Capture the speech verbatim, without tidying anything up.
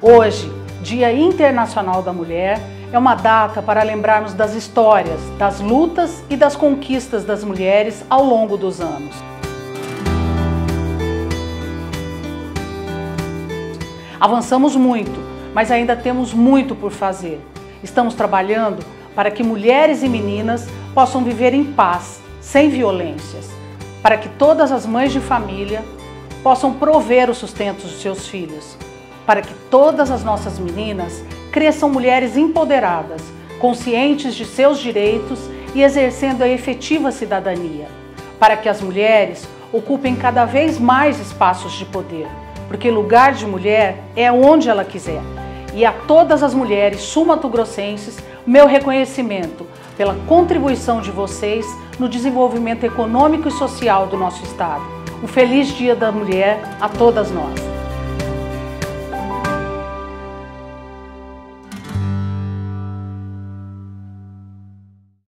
Hoje, Dia Internacional da Mulher, é uma data para lembrarmos das histórias, das lutas e das conquistas das mulheres ao longo dos anos. Avançamos muito, mas ainda temos muito por fazer. Estamos trabalhando para que mulheres e meninas possam viver em paz, sem violências, para que todas as mães de família possam prover o sustento dos seus filhos, para que todas as nossas meninas cresçam mulheres empoderadas, conscientes de seus direitos e exercendo a efetiva cidadania, para que as mulheres ocupem cada vez mais espaços de poder, porque lugar de mulher é onde ela quiser. E a todas as mulheres sul-mato-grossenses, meu reconhecimento pela contribuição de vocês no desenvolvimento econômico e social do nosso estado. Um feliz Dia da Mulher a todas nós!